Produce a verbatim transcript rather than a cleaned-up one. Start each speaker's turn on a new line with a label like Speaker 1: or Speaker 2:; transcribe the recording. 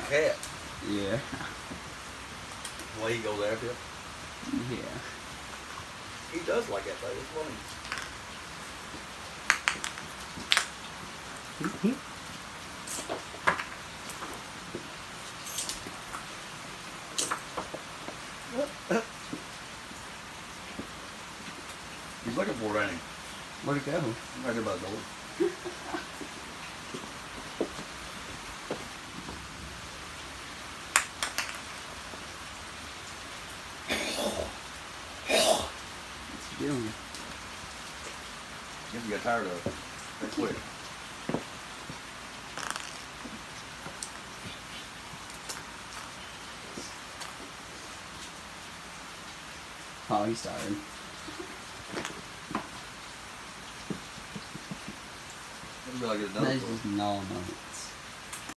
Speaker 1: cat.
Speaker 2: Yeah.
Speaker 1: The way he goes after it.
Speaker 2: Yeah.
Speaker 1: He does like that though. It's funny. He's looking for it, ain't he?
Speaker 2: Where'd it go?
Speaker 1: Right there by the door.
Speaker 2: What's he doing?
Speaker 1: Guess he got tired of it. That quick.
Speaker 2: Oh, he's tired.
Speaker 1: Maybe I'll get
Speaker 2: No,
Speaker 1: another
Speaker 2: he's
Speaker 1: one.
Speaker 2: just gnawing on it.